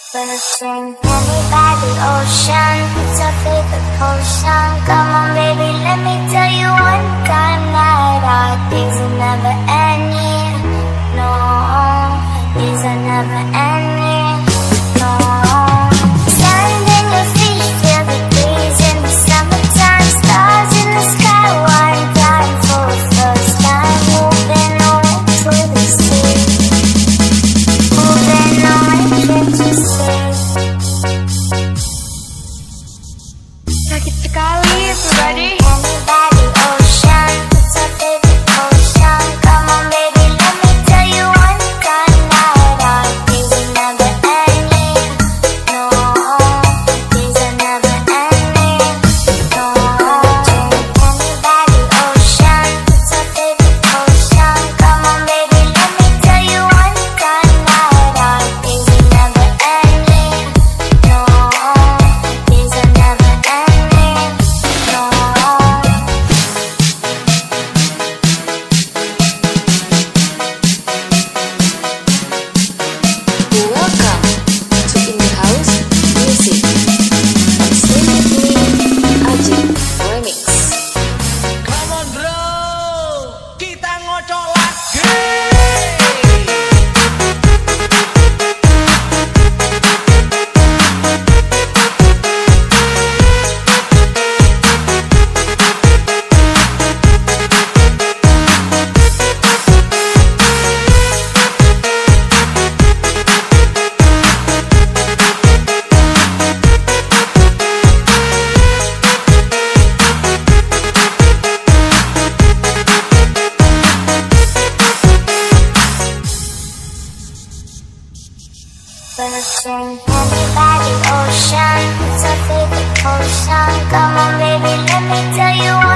Gonna sing Penny by the ocean. It's our favorite potion. Come on baby, let me tell you one time that our days are never ending. No, these are never ending. No, sand in your feet, feel the breeze in the summertime. Stars in the sky, one time for the first time. Moving on to the sea. Moving on to sea. Sakit sekali, everybody. Penny by the ocean, it's our favorite potion. Come on baby, let me tell you one time that our days are never ending. No, days are never ending. No, Penny by the ocean, it's our favorite potion. Come on baby, let me tell you one time that our days are never ending. No, days are never ending. No. Welcome to In The House Music. Stay with me, Ajik Remix. Come on bro, kita ngocok lagi. Gonna sing Penny by the ocean. It's our favorite potion. Come on baby, let me tell you